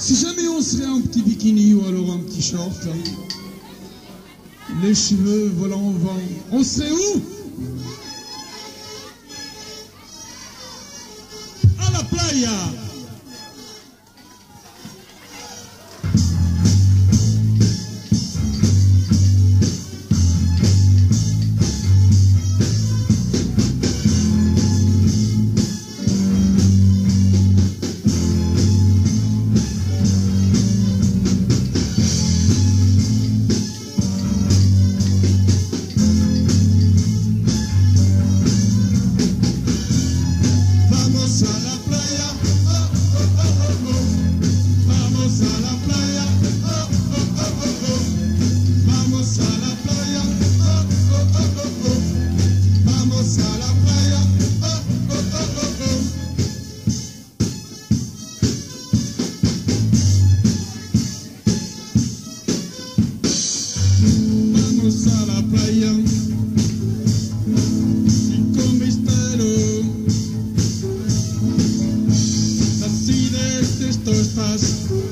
Si jamais on serait un petit bikini ou alors un petit short, les cheveux volant au vent, on serait où? À la playa. Estás